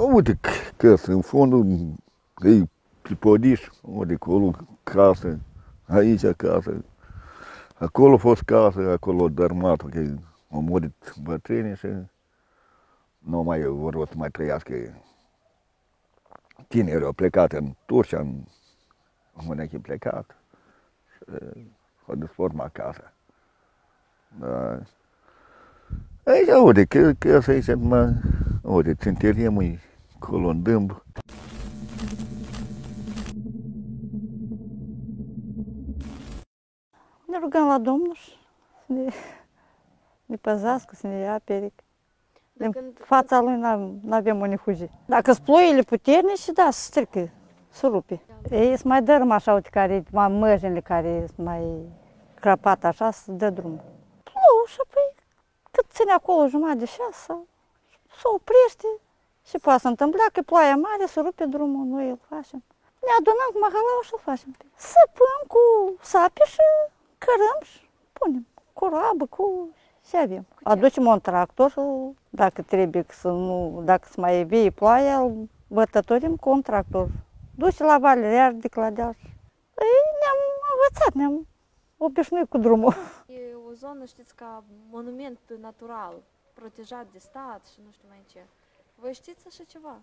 Uite, casă, în fondul, e podiș, uite, acolo casă, aici casă. Acolo a fost casă, acolo a dărmat, că au murit bătrânii și nu mai vor să mai trăiască. Tinerii au plecat în Turcia, în Mânechi plecat și au desformat casa. Da. Aici, uite, casa aici, uite, ținterim e acolo în dâmb. Ne rugăm la Domnul să ne păzească, să ne ia peric. Din fața lui nu avem unde fugi. Dacă sunt ploile puternice, da, se strică, se rupe. Ei sunt mai dărâm așa, uite, care, mărginile care sunt mai crăpate așa, să dă drumul. Plouă și apoi cât ține acolo jumătate de șase, se oprește și poate să întâmpla că ploaia mare, se rupe drumul, noi îl facem. Ne adunăm cu mahalau și îl facem. Săpăm cu sape și cărăm și punem cu rabă, cu ce avem. Aducem un tractor și dacă trebuie să nu, dacă să mai vie ploaia, îl bătătorim cu un tractor. Duce la vale, de clădeaș. Ei, ne-am învățat, ne-am obișnuit cu drumul. E o zonă, știți, ca monument natural, protejat de stat și nu știu mai ce. Voi știți așa ceva?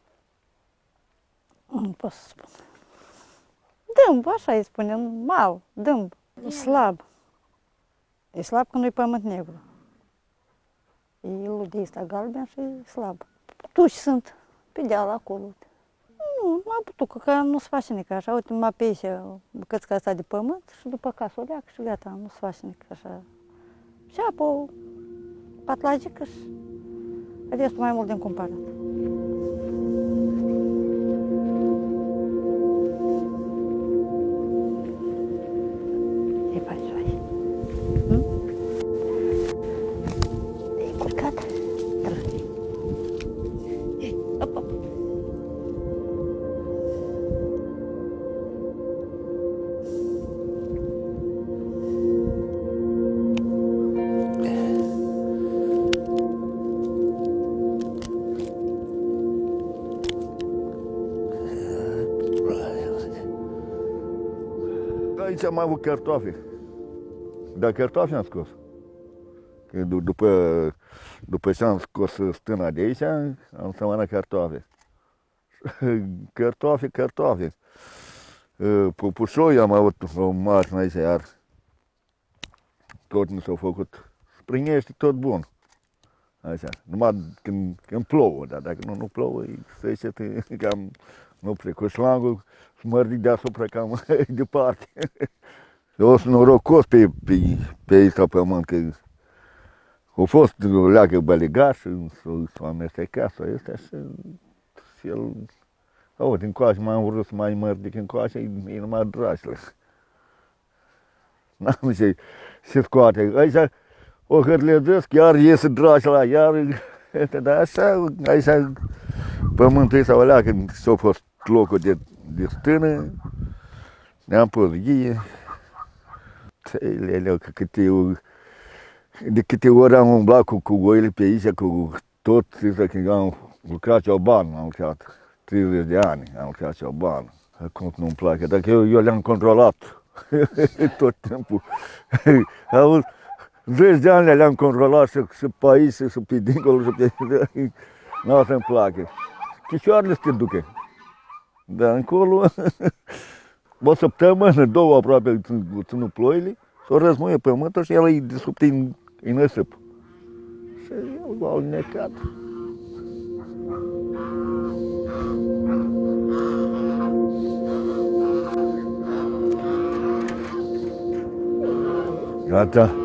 Nu pot să spun. Dâmb, așa îi spunem, mal, dâmb, slab. E slab când nu-i pământ negru. E ludii ăsta galben și e slab. Tuși sunt pe deal acolo. Nu am putut, că nu se face nici așa. Uite, numai pe aici bucățica asta de pământ și după casă o leacă și gata, nu se face nici așa. Și apă, patlagică și restul mai mult din cumpărat. E pe aici. E culcat. Op, op. Aici am avut cartofi. Dar cartofi am scos. Că după ce am scos stâna de aici, am sămănat cartofi. Cartofi. Pupușoi am avut o mașină aici, iar tot mi s-au făcut. Sprinește tot bun. Așa. Numai când plouă, dar dacă nu plouă, e secetă, cam nu plec cu șlangul, smărdic deasupra cam departe. Eu sunt norocos pe aici la pământ, că a fost o leagă bălegaș și s-a amestecat sau astea și el, auzi, încoace m-am vrut să mai mărdic încoace, e numai dragile. N-am ce scoate. Aici o hârlezesc, iar iese dragila, iar, dar așa, aici pământul ăsta o leagă, s-a fost locul de stână, ne-am pus ghie. Leleu, că de câte ori am umblat cu oile pe aici, cu tot, când am lucrat cioban, am lucrat 30 de ani, am lucrat cioban. Acum nu-mi place, dacă eu le-am controlat tot timpul. Auzi, 10 de ani le-am controlat și pe aici, și pe dincolo, și pe... Nu să-mi place. Picioarele se ducă. Dar încolo, o săptămână, două aproape, ținut ploile, s-o răzmuie pământul și el e de sub în năsip. Și el l-a alnecat. Gata.